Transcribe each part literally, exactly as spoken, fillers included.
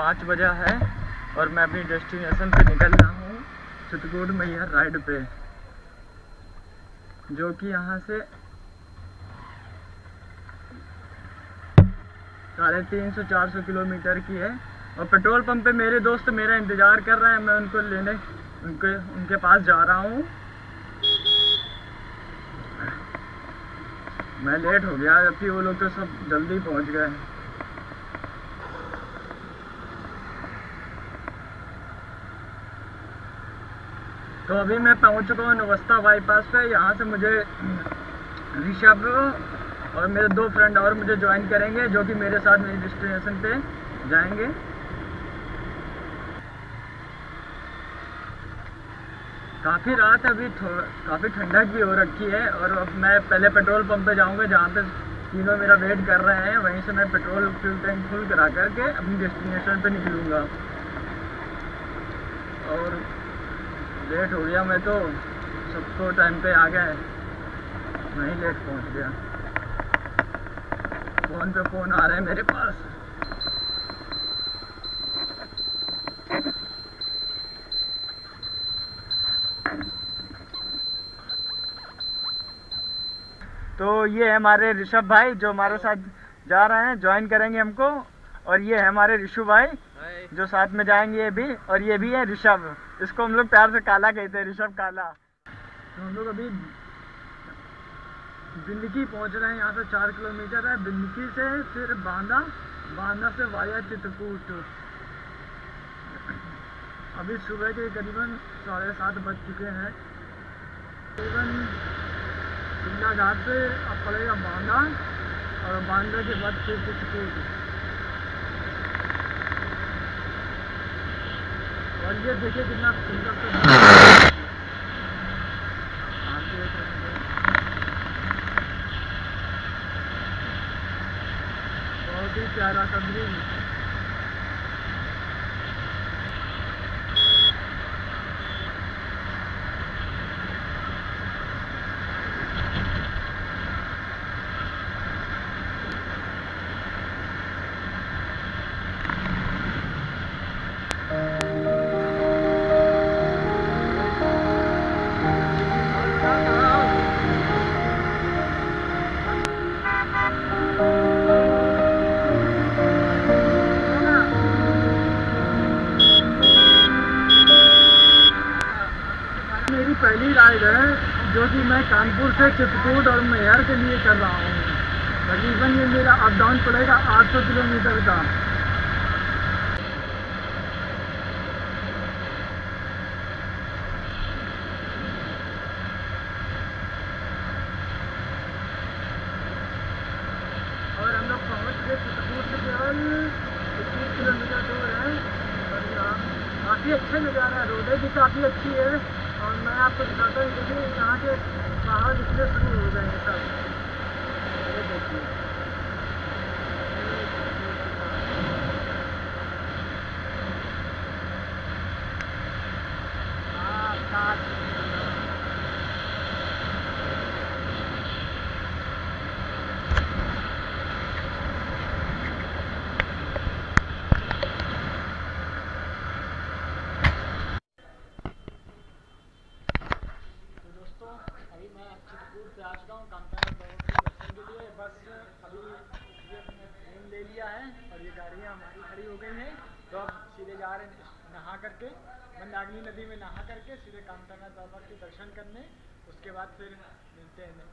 पाँच बजा है और मैं अपनी डेस्टिनेशन पे निकल रहा हूँ, चित्रकूट मैहर राइड पे, जो कि यहाँ से साढ़े तीन सौ चार सौ किलोमीटर की है। और पेट्रोल पंप पे मेरे दोस्त मेरा इंतज़ार कर रहे हैं, मैं उनको लेने उनके उनके पास जा रहा हूँ। मैं लेट हो गया, जबकि वो लोग तो सब जल्दी पहुँच गए। तो अभी मैं पहुँच चुका हूँ नवस्ता बाईपास पे। यहाँ से मुझे ऋषभ और मेरे दो फ्रेंड और मुझे ज्वाइन करेंगे, जो कि मेरे साथ मेरी डेस्टिनेशन पे जाएंगे। काफ़ी रात अभी काफ़ी ठंडक भी हो रखी है। और अब मैं पहले पेट्रोल पंप पे जाऊंगा, जहाँ पे तीनों मेरा वेट कर रहे हैं। वहीं से मैं पेट्रोल फ्यूल टैंक फुल करा करके अपनी डेस्टिनेशन पे निकलूँगा। और लेट हो गया मैं तो, सबको टाइम पे आ गए, मैं ही लेट पहुँच गया। फ़ोन पे फ़ोन आ रहे हैं मेरे पास। तो ये है हमारे ऋषभ भाई जो हमारे साथ जा रहे हैं, ज्वाइन करेंगे हमको। और ये है हमारे ऋषु भाई जो साथ में जाएंगे ये भी। और ये भी है ऋषभ, इसको हम लोग प्यार से काला कहते हैं, ऋषभ काला। तो हम लोग अभी बिंदकी पहुंच रहे हैं। यहाँ से चार किलोमीटर है। बिंदकी से फिर बांदा, बांदा से वाया चित्रकूट। अभी सुबह के करीबन साढ़े सात बज चुके हैं। करीबन शिमला घाट से अब पड़ेगा बांदा, और बांदा के बाद फिर चित्रकूट। और ये देखिए कितना सुंदर से बहुत ही प्यारा सा दृश्य। मेरी पहली राइड है, जो कि मैं कानपुर से चित्रकूट और मैहर के लिए कर रहा हूँ। तकरीबन ये मेरा अप डाउन पड़ेगा आठ सौ किलोमीटर का। और हम लोग पहुँच गए चित्रकूट से, केवल इक्कीस किलोमीटर दूर है। और यहाँ काफ़ी अच्छे नज़ारा है, रोडें भी काफ़ी अच्छी है। और मैं आपको दिखाता हूँ, देखिए यहाँ के पहाड़ दिखने शुरू हो गए हैं सब। ये देखिए, हाँ साथ चित्रकूट पे आ चुका हूँ कांतारा दर्शन के लिए। बस अभी ये ट्रेन ले लिया है और ये गाड़ियाँ हमारी खड़ी हो गई हैं। तो अब सीधे जा रहे हैं नहा करके, मंदाकिनी नदी में नहा करके सीधे कांतारा बाबा के दर्शन करने। उसके बाद फिर मिलते हैं।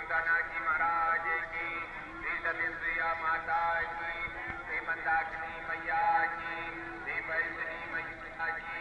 गंगा जी महाराज की, श्री सत्यप्रिया माता की, श्री मंदाकिनी मैया की, श्री वैष्णवी मैया की।